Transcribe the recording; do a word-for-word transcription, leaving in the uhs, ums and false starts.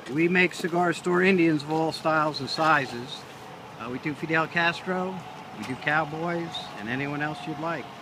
We make cigar store Indians of all styles and sizes. Uh, we do Fidel Castro, we do cowboys, and anyone else you'd like.